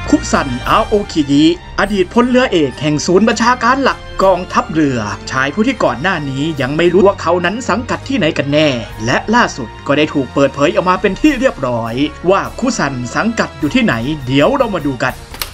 คุซันอาโอคิยิอดีตพลเรือเอกแห่งศูนย์บัญชาการหลักกองทัพเรือชายผู้ที่ก่อนหน้านี้ยังไม่รู้ว่าเขานั้นสังกัดที่ไหนกันแน่และล่าสุดก็ได้ถูกเปิดเผยออกมาเป็นที่เรียบร้อยว่าคุซันสังกัดอยู่ที่ไหนเดี๋ยวเรามาดูกัน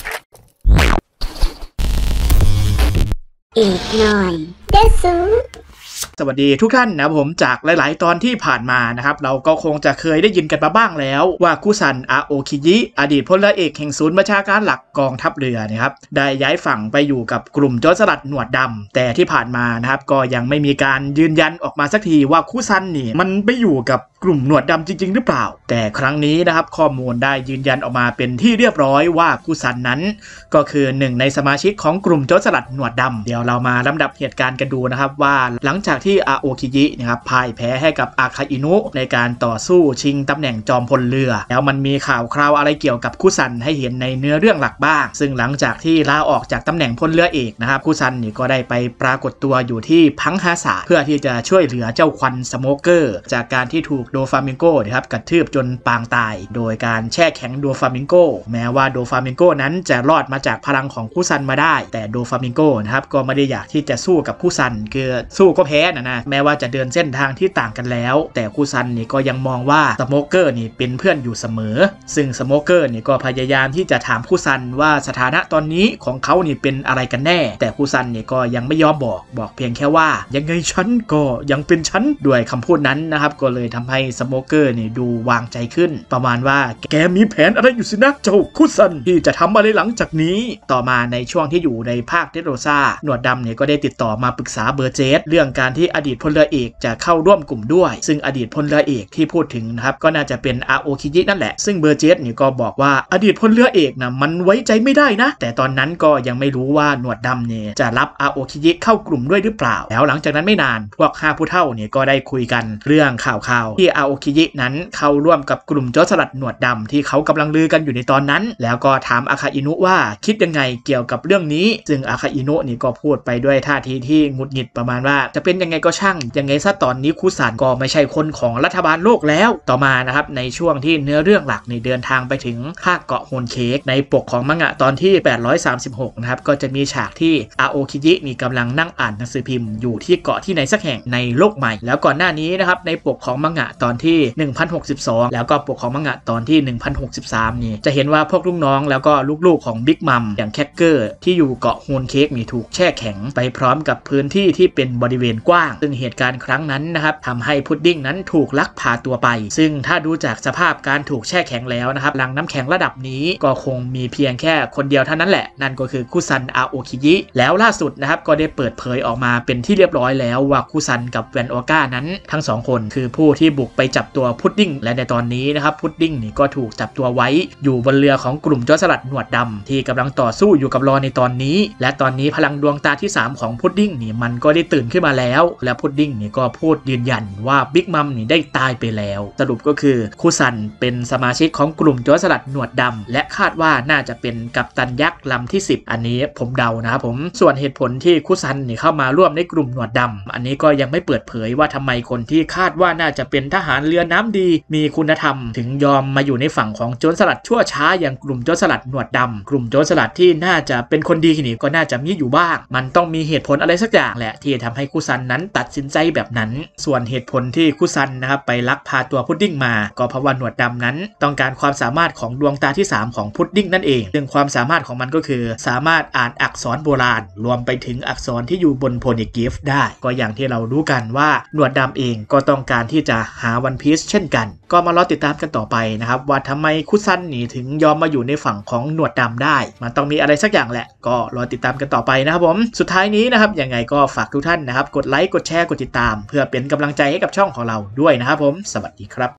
อีกหน่อยเดซูสวัสดีทุกท่านนะผมจากหลายๆตอนที่ผ่านมานะครับเราก็คงจะเคยได้ยินกันมาบ้างแล้วว่าคุซันอาโอคิยิอดีตพลเรือเอกแห่งศูนย์บัญชาการหลักกองทัพเรือนะครับได้ย้ายฝั่งไปอยู่กับกลุ่มโจรสลัดหนวดดำแต่ที่ผ่านมานะครับก็ยังไม่มีการยืนยันออกมาสักทีว่าคุซันนี่มันไปอยู่กับกลุ่มหนวดดำจริงๆหรือเปล่าแต่ครั้งนี้นะครับข้อมูลได้ยืนยันออกมาเป็นที่เรียบร้อยว่าคุซันนั้นก็คือหนึ่งในสมาชิกของกลุ่มโจรสลัดหนวดดำเดี๋ยวเรามาลำดับเหตุการณ์กันดูนะครับว่าหลังจากที่อาโอคิยินะครับพ่ายแพ้ให้กับอาคาอินุในการต่อสู้ชิงตำแหน่งจอมพลเรือแล้วมันมีข่าวคราวอะไรเกี่ยวกับคุซันให้เห็นในเนื้อเรื่องหลักบ้างซึ่งหลังจากที่ลาออกจากตำแหน่งพลเรือเอกนะครับคุซันนี่ก็ได้ไปปรากฏตัวอยู่ที่พังฮาสะเพื่อที่จะช่วยเหลือเจ้าควันสโมเกอร์จากการที่ถูกโดฟามิงโกนะครับกระทืบจนปางตายโดยการแช่แข็งโดฟามิงโกแม้ว่าโดฟามิงโกนั้นจะรอดมาจากพลังของคุซันมาได้แต่โดฟามิงโกนะครับก็ไม่ได้อยากที่จะสู้กับคุซันคือสู้ก็แพ้นะแม้ว่าจะเดินเส้นทางที่ต่างกันแล้วแต่คุซันนี่ก็ยังมองว่าสโมเกอร์นี่เป็นเพื่อนอยู่เสมอซึ่งสโมเกอร์นี่ก็พยายามที่จะถามคุซันว่าสถานะตอนนี้ของเขานี่เป็นอะไรกันแน่แต่คุซันนี่ก็ยังไม่ยอมบอกเพียงแค่ว่ายังไงฉันก็ยังเป็นฉันด้วยคำพูดนั้นนะครับก็เลยทำให้สโมเกอร์นี่ดูวางใจขึ้นประมาณว่าแกมีแผนอะไรอยู่สินะเจ้าคุซันที่จะทำอะไรหลังจากนี้ต่อมาในช่วงที่อยู่ในภาคเดโรซาหนวดดำเนี่ยก็ได้ติดต่อมาปรึกษาเบอร์เจสเรื่องการที่อดีตพลเรือเอกจะเข้าร่วมกลุ่มด้วยซึ่งอดีตพลเรือเอกที่พูดถึงนะครับก็น่าจะเป็นอาโอคิยินั่นแหละซึ่งเบอร์เจสนี่ก็บอกว่าอดีตพลเรือเอกนะมันไว้ใจไม่ได้นะแต่ตอนนั้นก็ยังไม่รู้ว่าหนวดดำเนี่ยจะรับอาโอคิยิเข้ากลุ่มด้วยหรือเปล่าแล้วหลังจากนั้นไม่นานพวก5ผู้เฒ่าเนี่ยก็ได้คุยกันเรื่องข่าวที่อาโอคิยินั้นเข้าร่วมกับกลุ่มโจรสลัดหนวดดำที่เขากำลังลือกันอยู่ในตอนนั้นแล้วก็ถามอาคาอินุว่าคิดยังไงเกี่ยวกับเรื่องนี้ซึ่งอาคาอินุนี่ก็พูดไปด้วยท่าทีที่หงุดหงิดประมาณว่าจะเป็นยังไงก็ช่างยังไงซะตอนนี้คุซันก็ไม่ใช่คนของรัฐบาลโลกแล้วต่อมานะครับในช่วงที่เนื้อเรื่องหลักนี่เดินทางไปถึงภาคเกาะโฮนเค้กในปกของมังงะตอนที่836นะครับก็จะมีฉากที่อาโอคิยินี่กำลังนั่งอ่านหนังสือพิมพ์อยู่ที่เกาะที่ไหนสักแห่งในโลกใหม่แล้วก่อนหน้านี้นะครับในปกของมังงะตอนที่1062แล้วก็ปกของมังงะตอนที่1063นี่จะเห็นว่าพวกลูกน้องแล้วก็ลูกๆของบิ๊กมัมอย่างแคคเกอร์ที่อยู่เกาะโฮนเค้กนี่ถูกแช่แข็งไปพร้อมกับพื้นที่ที่เป็นบริเวณกว้างซึ่งเหตุการณ์ครั้งนั้นนะครับทำให้พุดดิ้งนั้นถูกลักพาตัวไปซึ่งถ้าดูจากสภาพการถูกแช่แข็งแล้วนะครับหลังน้ำแข็งระดับนี้ก็คงมีเพียงแค่คนเดียวเท่านั้นแหละนั่นก็คือคุซันอาโอคิยิแล้วล่าสุดนะครับก็ได้เปิดเผยออกมาเป็นที่เรียบร้อยแล้วว่าคุซันกับแวนโอก้านั้นทั้งสองคนคือผู้ที่บุกไปจับตัวพุดดิ้งและในตอนนี้นะครับพุดดิ้งนี่ก็ถูกจับตัวไว้อยู่บนเรือของกลุ่มโจรสลัดหนวดดำที่กำลังต่อสู้อยู่กับรอในตอนนี้และตอนนี้พลังดวงตาที่3ของพุดดิ้งนี่มันก็ได้ตื่นขึ้นมาแล้วและพุดดิ้งนี่ก็พูดยืนยันว่าบิ๊กมัมนี่ได้ตายไปแล้วสรุปก็คือคุซันเป็นสมาชิกของกลุ่มโจรสลัดหนวดดำและคาดว่าน่าจะเป็นกัปตันยักษ์ลำที่10อันนี้ผมเดานะครับผมส่วนเหตุผลที่คุซันนี่เข้ามาร่วมในกลุ่มหนวดดำอันนี้ก็ยังไม่เปิดเผยว่าทำไมคนที่คาดว่าน่าจะเป็นทหารเรือน้ำดีมีคุณธรรมถึงยอมมาอยู่ในฝั่งของโจรสลัดชั่วช้าอย่างกลุ่มโจรสลัดหนวดดำกลุ่มโจรสลัดที่น่าจะเป็นคนดีนี่ก็น่าจะมีอยู่บ้างมันต้องมีเหตุผลอะไรสักอย่างแหละที่ทำให้คุซันนั้นตัดสินใจแบบนั้นส่วนเหตุผลที่คุซันนะครับไปลักพาตัวพุดดิ้งมาก็เพราะว่าหนวดดำนั้นต้องการความสามารถของดวงตาที่3ของพุดดิ้งนั่นเองซึ่งความสามารถของมันก็คือสามารถอ่านอักษรโบราณรวมไปถึงอักษรที่อยู่บนโพนิกิฟได้ก็อย่างที่เรารู้กันว่าหนวดดำเองก็ต้องการที่จะหาวันพีซเช่นกันก็มารอติดตามกันต่อไปนะครับว่าทำไมคุซันนี่ถึงยอมมาอยู่ในฝั่งของหนวดดำได้มันต้องมีอะไรสักอย่างแหละก็รอติดตามกันต่อไปนะครับผมสุดท้ายนี้นะครับยังไงก็ฝากทุกท่านนะครับกดไลค์กดแชร์กดติดตามเพื่อเป็นกำลังใจให้กับช่องของเราด้วยนะครับผมสวัสดีครับ